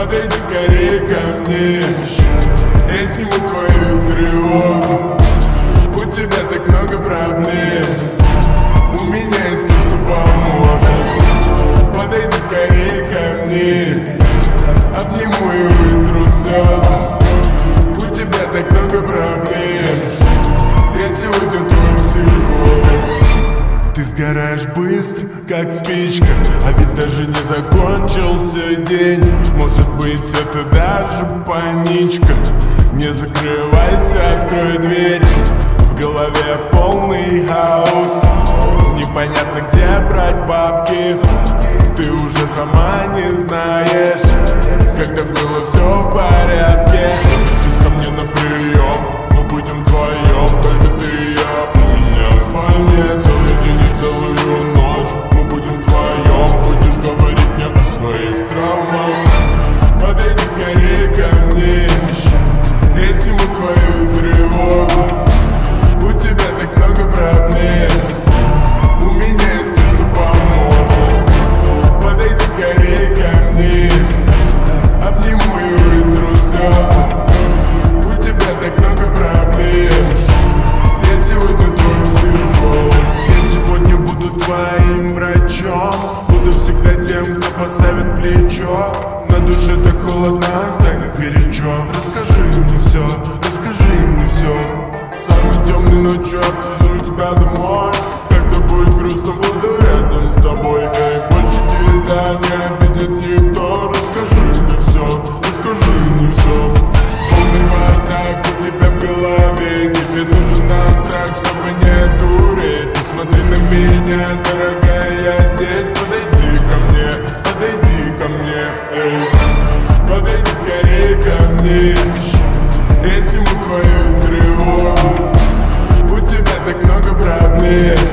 Подойди скорее ко мне, я сниму твою тревогу. У тебя так много проблем, у меня есть то, что поможет. Подойди скорее ко мне, обниму и вытру слезы. У тебя так много проблем, я сегодня твой психолог. Ты сгораешь быстро, как спичка, а ведь даже не закончился день. Может быть, это даже паничка. Не закрывайся, открой дверь. В голове полный хаос, непонятно, где брать бабки. Ты уже сама не знаешь, когда было все в порядке. Запишись ко мне на прием, мы будем вдвоем, только ты и я. У меня в спальне целый день и целую ночь. Мы будем вдвоем, будешь говорить мне о своих травмах. Подойди скорее ко мне, я сниму твою тревогу. У тебя так много проблем, у меня есть то, что поможет. Подойди скорее ко мне, обниму и вытру слезы. У тебя так много проблем, я сегодня твой психолог. Я сегодня буду твоим врачом, буду всегда тем, кто подставит плечо. На душе так холодно, знай, как горячо. Расскажи мне все, расскажи мне все. Самой темной ночью отвезу тебя домой. Когда будет грустно, буду рядом с тобой. Эй, больше тебя не обидит никто. Расскажи мне все, расскажи мне все. Полный бардак у тебя в голове, тебе нужен антракт, чтобы не дуреть. Ты смотри на меня, дорогая, я здесь. Подойди ко мне, подойди ко мне, эй. Подойди скорее ко мне, я сниму твою тревогу. У тебя так много проблем,